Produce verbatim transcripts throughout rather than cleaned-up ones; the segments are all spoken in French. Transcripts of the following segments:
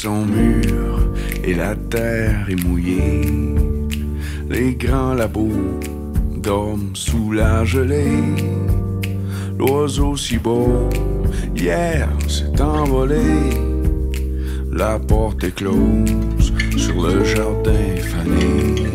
sont mûrs et la terre est mouillée. Les grands labos dorment sous la gelée. L'oiseau si beau, hier s'est envolé. La porte est close sur le jardin fané.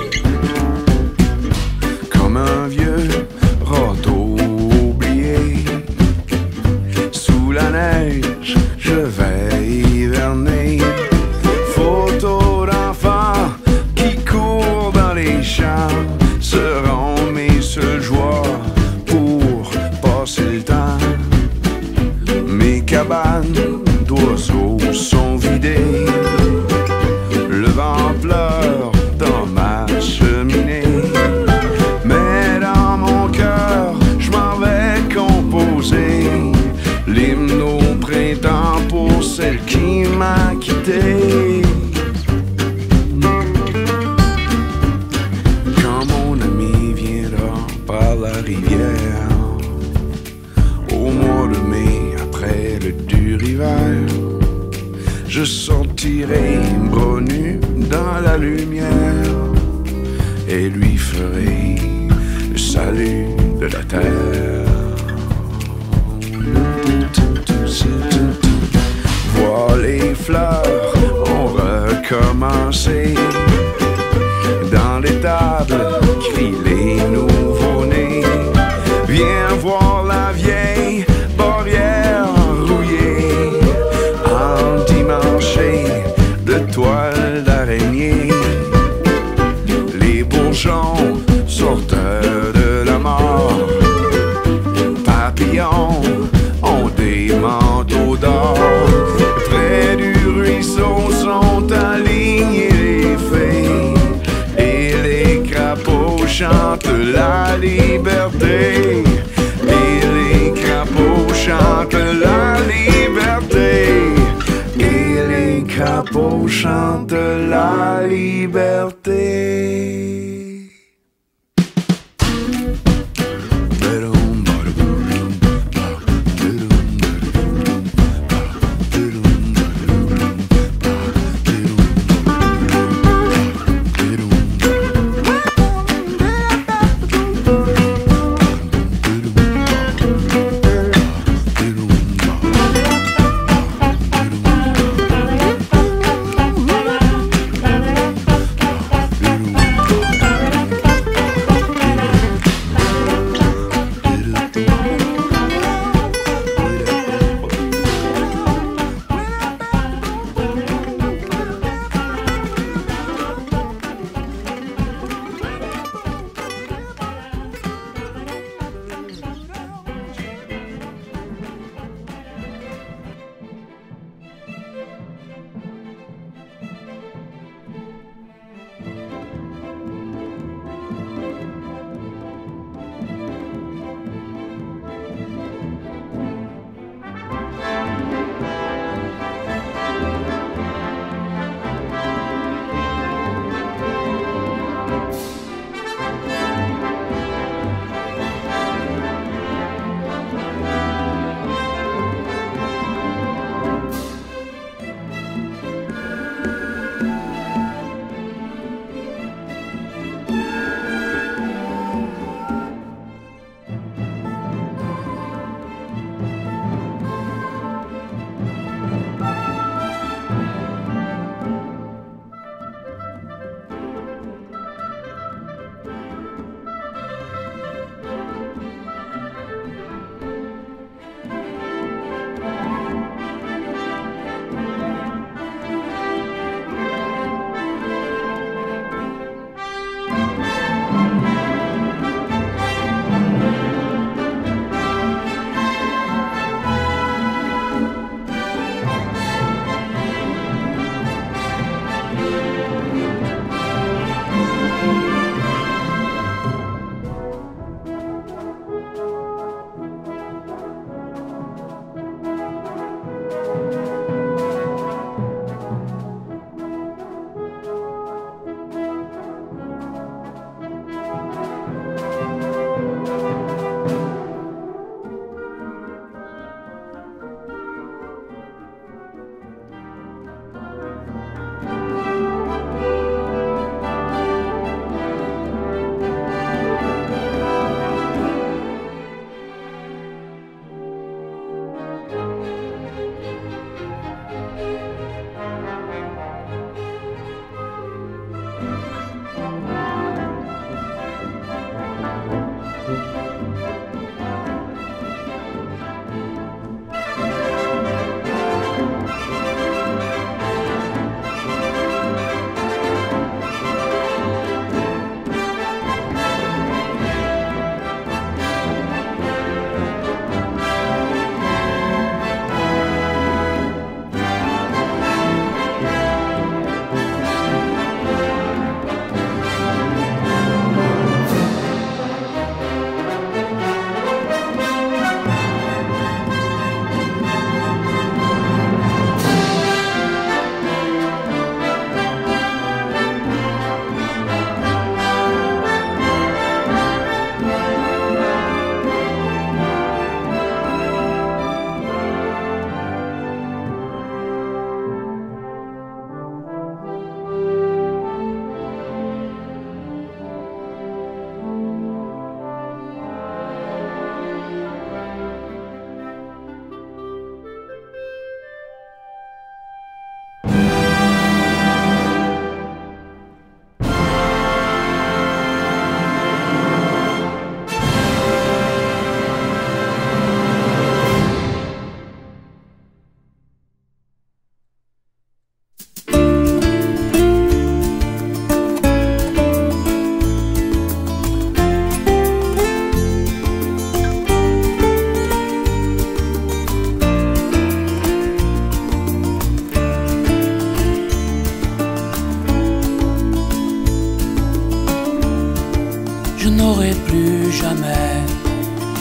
Comme un vieux râteau oublié, sous la neige, je vais hiverner. Photos d'enfants qui courent dans les champs seront mes seules joies pour passer le temps. Mes cabanes d'oiseaux sont vidées. Le vent pleure dans ma cheminée. Mais dans mon cœur, je m'en vais composer l'hymne au printemps pour celle qui m'a quitté. Quand mon ami viendra par la rivière, au mois de mai, après le dur hiver, je sortirai bras nus dans la lumière et lui ferai le salut de la terre. Vois les fleurs ont recommencé. Dans les tables crient les nouveaux-nés. Viens voir la vieille barrière rouillée, endimanchée de toiles d'araignée. Les bourgeons sortent de la mort. Papillons ont des manteaux d'or. Près du ruisseau sont alignés les fées, et les crapauds chantent la liberté. Et les crapauds chantent la liberté. Et les crapauds chantent la liberté.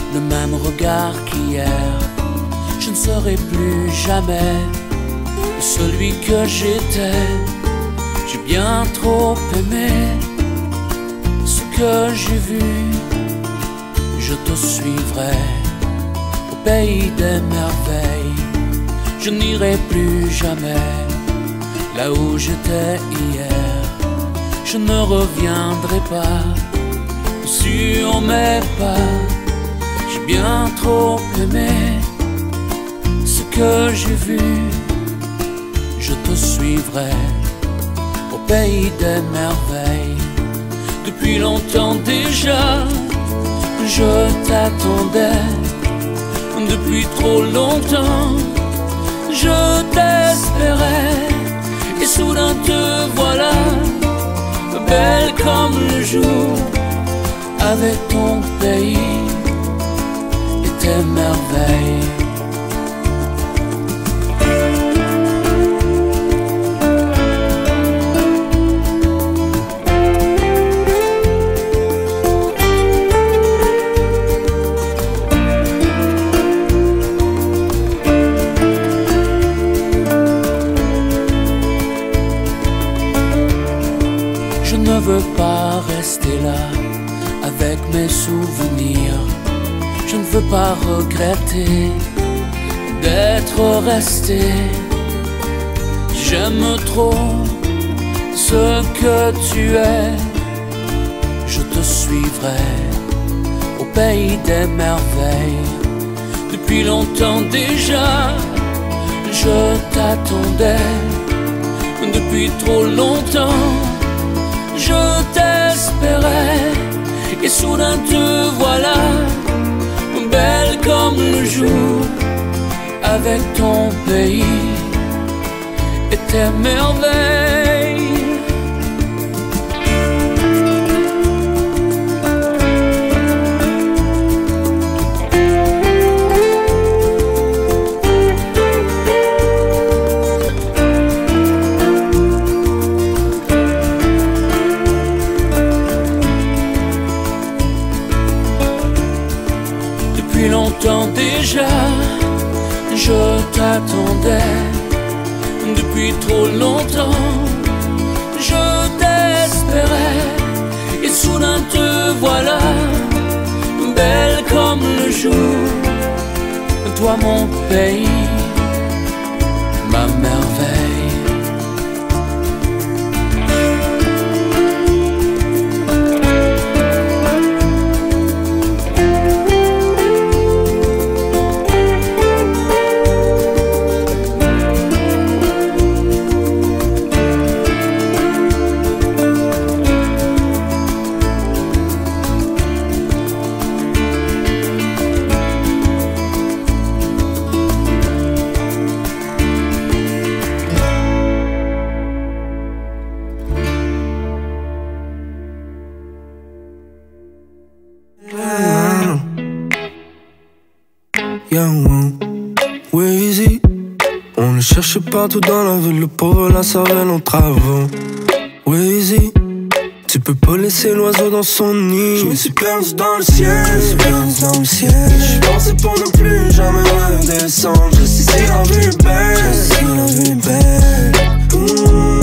le même regard qu'hier. Je ne serai plus jamais celui que j'étais. J'ai bien trop aimé ce que j'ai vu. Je te suivrai au pays des merveilles. Je n'irai plus jamais là où j'étais hier. Je ne reviendrai pas sur mes pas. J'ai bien trop aimé ce que j'ai vu. Je te suivrai au pays des merveilles. Depuis longtemps déjà, je t'attendais. Depuis trop longtemps, je t'espérais. Et soudain te voilà, belle comme le jour, avec ton pays et tes merveilles. Je ne veux pas rester là avec mes souvenirs. Je ne veux pas regretter d'être resté. J'aime trop ce que tu es. Je te suivrai au pays des merveilles. Depuis longtemps déjà, je t'attendais. Depuis trop longtemps, je t'espérais. Et soudain te voilà, belle comme le jour, avec ton pays et tes merveilles. Depuis longtemps déjà, je t'attendais. Depuis trop longtemps, je t'espérais. Et soudain te voilà, belle comme le jour. Toi mon pays, ma merveille. Weezy, on le cherche partout dans la ville, le pauvre la cervelle en travaux. Weezy, tu peux pas laisser l'oiseau dans son nid. Je me suis perdu dans le ciel, je me suis perdu dans le ciel. Je pensais pour ne plus jamais redescendre. Je sais si la vie est belle, je sais si la vie est belle. Mmh.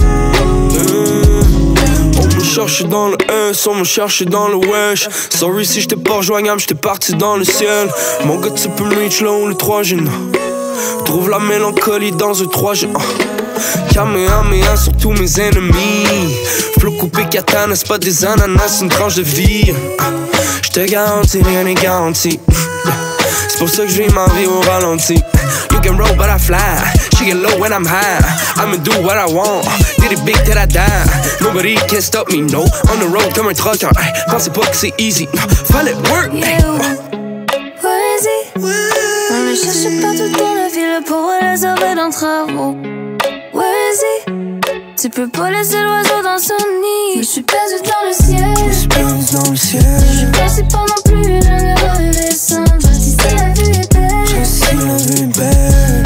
On me cherche dans le S, on me cherche dans le wesh. Sorry si j'étais pas rejoignable, j'étais parti dans le ciel. Mon gars tu peux me reach là où le trois G. Trouve la mélancolie dans un trois G. Kamehameha sur tous mes ennemis. Flow coupé katana, c'est pas des ananas, c'est une tranche de vie. J'te garantis, rien n'est garanti. C'est pour ça que je vis ma vie au ralenti. You can roll but I fly, she get low when I'm high. I'ma do what I want, did it big till I die. Nobody can stop me, no. On the road comme un trucker, pensez pas que c'est easy, no. Fallait work, yeah. Weezy, on le cherche partout dans la ville pour les sauver d'un travaux. Weezy, tu peux pas laisser l'oiseau dans son nid. Je suis perdu dans le ciel, je suis perdu dans le ciel. Je suis passé pendant plus jamais redescendre. Je sais si la vue est belle, je sais si la vue est belle.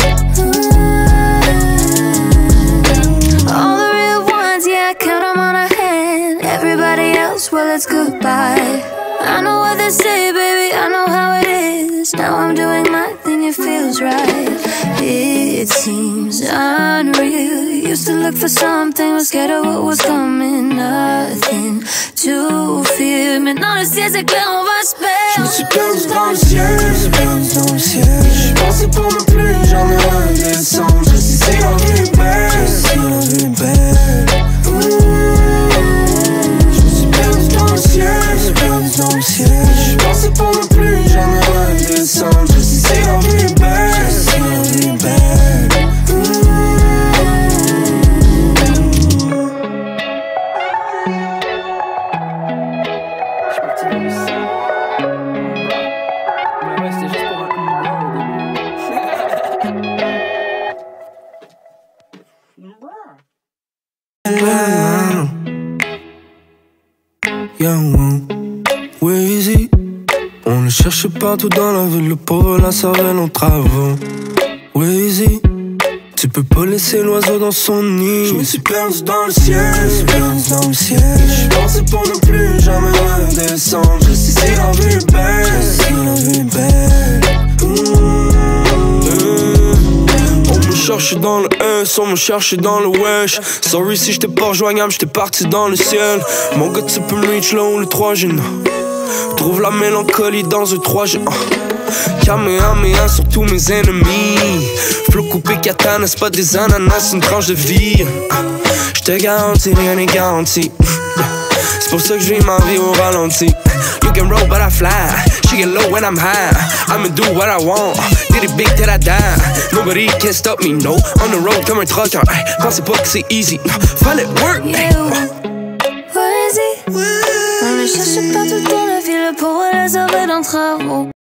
All the real ones, yeah, I count them on a hand. Everybody else, well, it's goodbye. I know what they say, baby, I know how it is. right. It seems unreal. Used to look for something, was scared of what was coming. Nothing to fear. Maintenant le ciel c'est clair, on va se perdre. Je me suis perdu dans le ciel, je me suis perdu dans le ciel. Je pensais pour ne plus jamais redescendre. Je sais si la vie est belle, je sais si la vie est belle. Je me suis perdu dans le ciel, je me suis perdu dans le ciel. Je pensais pour ne plus jamais redescendre. Je sais si la vie est belle, je sais si la vie est belle. Weezy, on le cherche partout dans la ville, le pauvre la cervelle en travaux. Weezy, tu peux pas laisser l'oiseau dans son nid. Je me suis perdu dans le ciel, je me suis perdu dans le ciel. Je pensais pour ne plus jamais redescendre. Je sais si la vie est belle, je sais si la vie est belle. Mmh. On me cherche dans le S, on me cherche dans le wesh. Sorry si j'étais pas rejoignable, j'étais parti dans le ciel. Mon gars tu peux me reach là où le trois G. Trouve la mélancolie dans un trois G. Kamehameha sur tous mes ennemis. Flow coupé katana, c'est pas des ananas, c'est une tranche de vie. J'te garantis, rien n'est garanti. C'est pour ça que je vis ma vie au ralenti. You can roll but I fly. She get low when I'm high. I'ma do what I want. Did it big till I die. Nobody can stop me, no. On the road comme un trucker. Pensez pas que c'est easy. Fallait work. Yeah, where is he? On le cherche partout dans la ville pour les sauver d'un travaux.